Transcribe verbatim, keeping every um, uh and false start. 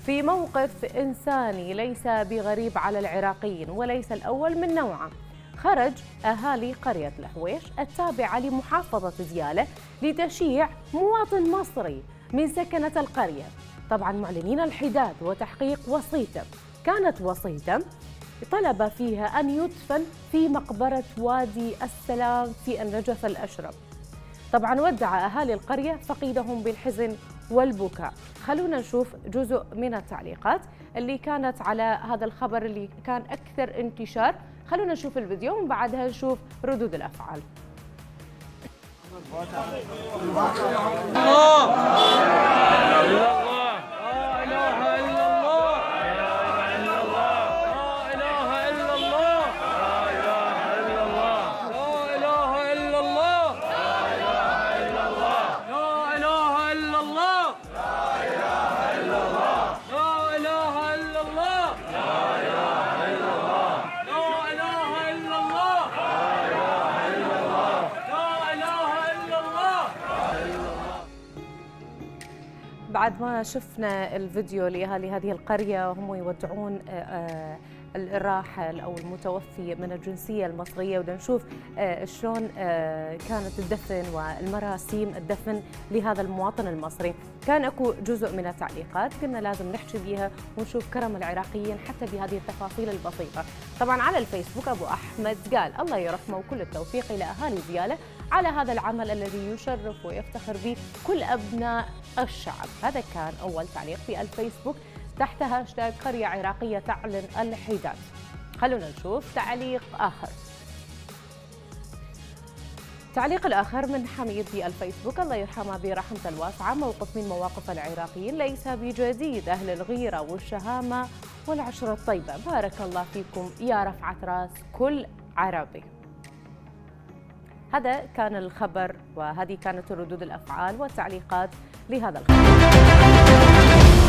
في موقف إنساني ليس بغريب على العراقيين وليس الأول من نوعه. خرج أهالي قرية الحويش التابعة لمحافظة ديالى لتشييع مواطن مصري من سكنة القرية، طبعا معلنين الحداد وتحقيق وصيته. كانت وصيته طلب فيها أن يدفن في مقبرة وادي السلام في النجف الأشرف. طبعا ودع أهالي القرية فقيدهم بالحزن والبكاء. خلونا نشوف جزء من التعليقات اللي كانت على هذا الخبر اللي كان أكثر انتشار. خلونا نشوف الفيديو ومن بعدها نشوف ردود الأفعال. بعد ما شفنا الفيديو لأهالي هذه القرية وهم يودعون الراحل أو المتوفي من الجنسية المصرية، وبدنا نشوف شلون كانت الدفن والمراسيم الدفن لهذا المواطن المصري. كان اكو جزء من التعليقات قلنا لازم نحكي بيها ونشوف كرم العراقيين حتى بهذه التفاصيل البسيطة. طبعا على الفيسبوك أبو أحمد قال الله يرحمه وكل التوفيق إلى أهالي ديالى على هذا العمل الذي يشرف ويفتخر به كل أبناء الشعب. هذا كان أول تعليق في الفيسبوك تحت هاشتاج قرية عراقية تعلن الحداد. خلونا نشوف تعليق آخر. تعليق الآخر من حميد في الفيسبوك الله يرحمه برحمة الواسعة، موقف من مواقف العراقيين ليس بجديد، أهل الغيرة والشهامة والعشرة الطيبة. بارك الله فيكم يا رفعة راس كل عربي. هذا كان الخبر وهذه كانت ردود الأفعال والتعليقات لهذا الخبر.